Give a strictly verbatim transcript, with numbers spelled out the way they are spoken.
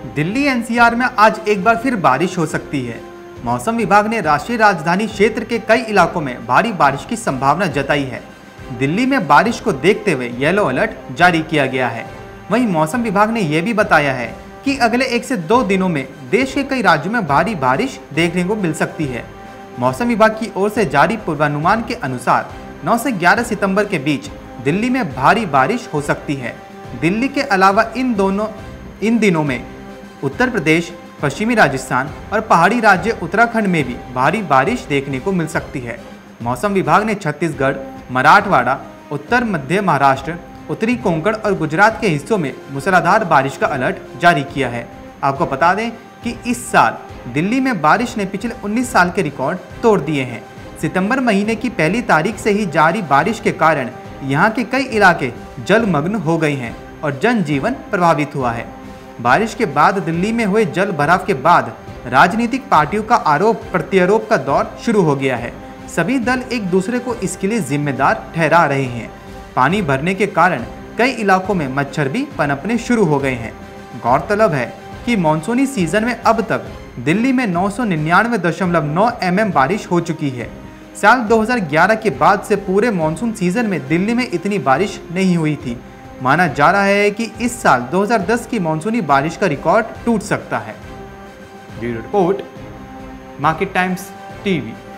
Delhi NCR में आज एक बार फिर बारिश हो सकती है। मौसम विभाग ने राष्ट्रीय राजधानी क्षेत्र के कई इलाकों में भारी बारिश की संभावना जताई है। दिल्ली में बारिश को देखते हुए येलो अलर्ट जारी किया गया है। वहीं मौसम विभाग ने यह भी बताया है कि अगले एक से दो दिनों में देश के कई राज्यों में भारी बारिश देखने को मिल सकती है। मौसम विभाग की ओर से जारी पूर्वानुमान के अनुसार नौ से ग्यारह सितंबर के बीच दिल्ली में भारी बारिश हो सकती है। दिल्ली के अलावा इन दोनों इन दिनों में उत्तर प्रदेश, पश्चिमी राजस्थान और पहाड़ी राज्य उत्तराखंड में भी भारी बारिश देखने को मिल सकती है। मौसम विभाग ने छत्तीसगढ़, मराठवाड़ा, उत्तर मध्य महाराष्ट्र, उत्तरी कोंकण और गुजरात के हिस्सों में मूसलाधार बारिश का अलर्ट जारी किया है। आपको बता दें कि इस साल दिल्ली में बारिश ने पिछले उन्नीस साल के रिकॉर्ड तोड़ दिए हैं। सितंबर महीने की पहली तारीख से ही जारी बारिश के कारण यहाँ के कई इलाके जलमग्न हो गए हैं और जनजीवन प्रभावित हुआ है। बारिश के बाद दिल्ली में हुए जल भराव के बाद राजनीतिक पार्टियों का आरोप प्रत्यारोप का दौर शुरू हो गया है। सभी दल एक दूसरे को इसके लिए जिम्मेदार ठहरा रहे हैं। पानी भरने के कारण कई इलाकों में मच्छर भी पनपने शुरू हो गए हैं। गौरतलब है कि मानसूनी सीजन में अब तक दिल्ली में नौ सौ निन्यानवे दशमलव नौ एम एम बारिश हो चुकी है। साल दो हज़ार ग्यारह के बाद से पूरे मानसून सीजन में दिल्ली में इतनी बारिश नहीं हुई थी। माना जा रहा है कि इस साल दो हज़ार दस की मानसूनी बारिश का रिकॉर्ड टूट सकता है। Bureau report, market times TV.